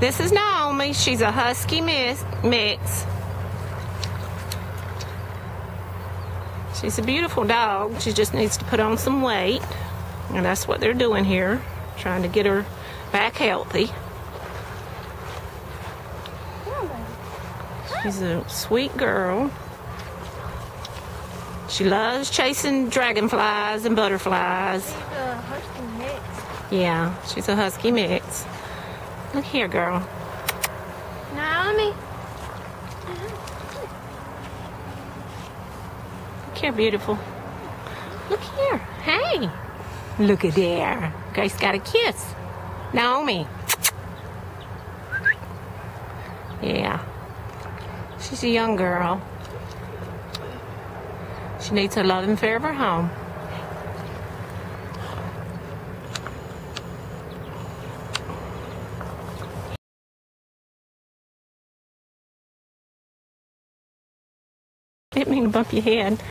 This is Naomi. She's a Husky mix. She's a beautiful dog. She just needs to put on some weight. And that's what they're doing here. Trying to get her back healthy. She's a sweet girl. She loves chasing dragonflies and butterflies. She's a Husky mix. Yeah, she's a Husky mix. Look here, girl. Naomi. Look here, beautiful. Look here. Hey. Look at there. Grace got a kiss. Naomi. Yeah. She's a young girl. She needs a loving, forever home. Didn't mean to bump your head.